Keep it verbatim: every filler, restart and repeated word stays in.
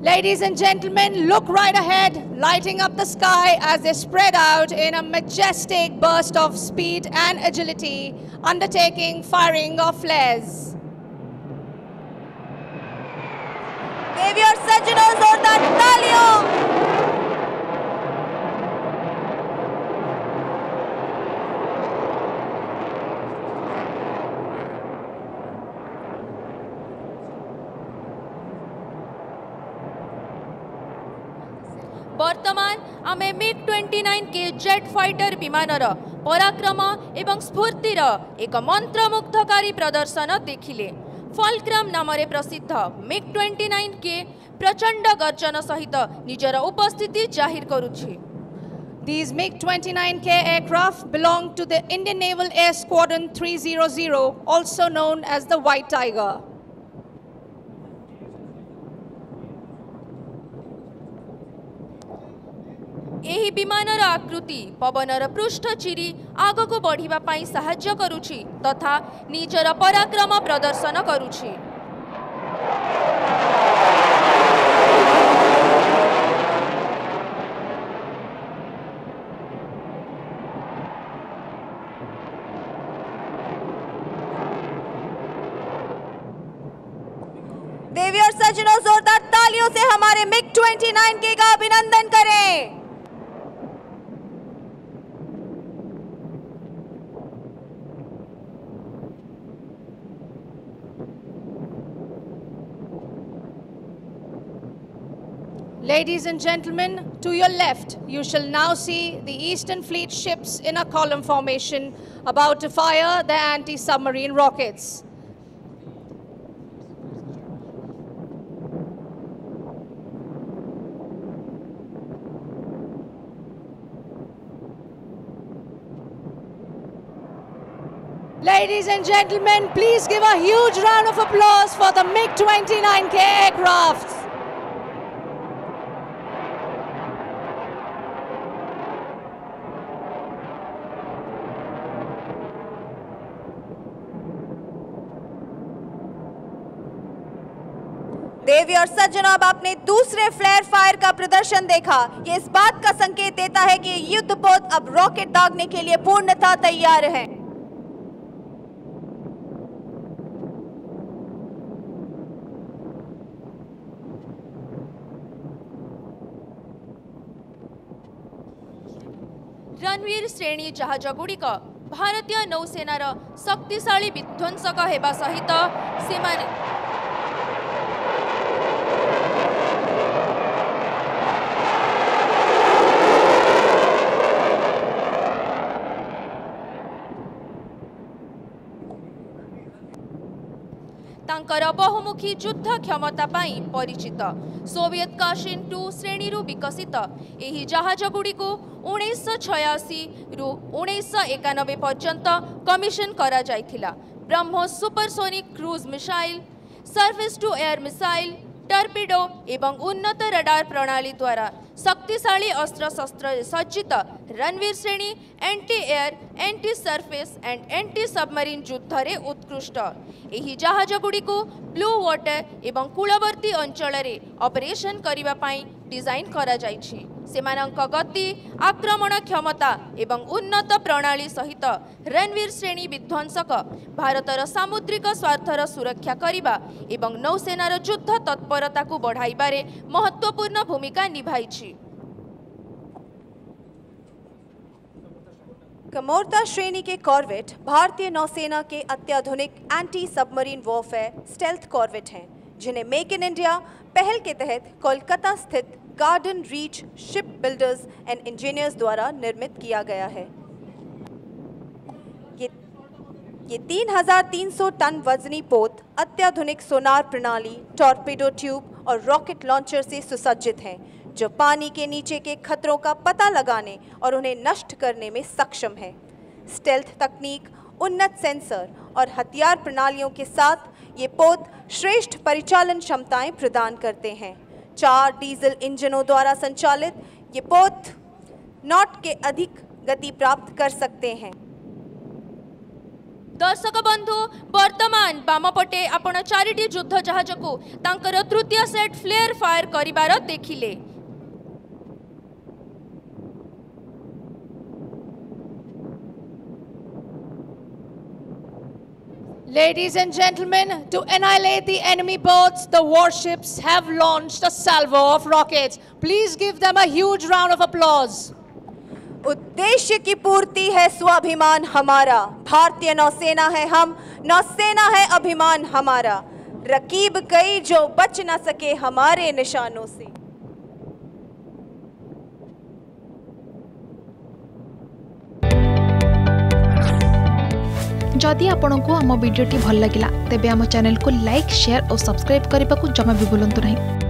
Ladies and gentlemen, look right ahead, lighting up the sky as they spread out in a majestic burst of speed and agility, undertaking firing of flares. देवी और सज्जनों, जोरदार तालियों। वर्तमान आमे MiG उनतीस के jet fighter विमानर पराक्रम एवं स्फूर्तिर एक मंत्रमुग्धकारी प्रदर्शन देखिले। फल्क्रम नाम प्रसिद्ध मिग उनतीस के प्रचंड गर्जन सहित निजर उपस्थिति जाहिर करुछि। These MiG twenty-nine K aircraft belong to the Indian Naval Air Squadron three hundred, also known as the White Tiger. एही विमानर आकृति पवनर पृष्ठ चिरी आग को बढ़िबा पाई सहाय्य करुछि तथा निजर पराक्रम प्रदर्शन करुछि। देवी और सज्जनों, जोरदार तालियों से हमारे मिग उनतीस के का अभिनंदन करें। Ladies and gentlemen, to your left, you shall now see the Eastern Fleet ships in a column formation about to fire their anti-submarine rockets. Ladies and gentlemen, please give a huge round of applause for the MiG twenty-nine K aircraft. देवी और सज्जनों, अब आपने दूसरे flare fire का प्रदर्शन देखा। ये इस बात का संकेत देता है कि युद्धपोत अब रॉकेट दागने के लिए पूर्णतः तैयार है। रणवीर श्रेणी जहाज गुड़िक भारतीय नौसेनार शक्तिशाली विध्वंसक हेबा सहित सेमाने तांकर बहुमुखी युद्ध क्षमता पाई परिचित सोवियत काशिन टू श्रेणी रु विकसित एही जहाज गुड़ी को उन्नीस छयासी रु उन्नीस एकानबे पर्यंत कमिशन करा जाइथिला। BrahMos supersonic cruise missile, surface to air missile, torpedo एवं उन्नत रडार प्रणाली द्वारा शक्तिशाली अस्त्र शस्त्र सज्जित रणवीर श्रेणी anti air, anti surface and anti submarine युद्ध रे उत्कृष्ट। एही जहाज गुड़ी को ब्लू वाटर एवं कूलवर्ती अंचल रे ऑपरेशन करिबा पाई डिजाइन करा जाइछि। सेमानंक गति, आक्रमण क्षमता एवं उन्नत प्रणाली सहित रणवीर श्रेणी विध्वंसक भारतर सामुद्रिक स्वार्थर सुरक्षा करिबा एवं नौसेनार युद्ध तत्परता को बढ़ाइबारे महत्वपूर्ण भूमिका निभाइछि। कमोर्ता श्रेणी के कॉर्वेट भारतीय नौसेना के अत्याधुनिक anti submarine warfare stealth corvette हैं, जिन्हें मेक इन इंडिया पहल के तहत कोलकाता स्थित Garden Reach Shipbuilders and Engineers द्वारा निर्मित किया गया है। ये ये तीन हजार तीन सौ टन वजनी पोत अत्याधुनिक सोनार प्रणाली, टॉर्पेडो ट्यूब और रॉकेट लॉन्चर से सुसज्जित हैं, जो पानी के नीचे के खतरों का पता लगाने और उन्हें नष्ट करने में सक्षम है। स्टेल्थ तकनीक, उन्नत सेंसर और हथियार प्रणालियों के साथ ये पोत श्रेष्ठ परिचालन क्षमताएं प्रदान करते हैं। चार डीजल इंजनों द्वारा संचालित ये पोत नॉट के अधिक गति प्राप्त कर सकते हैं। दर्शक बंधु वर्तमान बामपटे आपण चारिटी युद्ध जहाज को तांकर तृतीय सेट फ्लेयर फायर करिबार देखिले। Ladies and gentlemen, to annihilate the enemy boats, the warships have launched a salvo of rockets. Please give them a huge round of applause. उद्देश्य की पूर्ति है स्वाभिमान हमारा, भारतीय नौसेना है हम, नौसेना है अभिमान हमारा, रकीब कई जो बच न सके हमारे निशानों से। जदि आपंक आम भिडी भल लगा तेब आम चैनल को लाइक शेयर और सब्सक्राइब करने को जमा भी भूलु नहीं।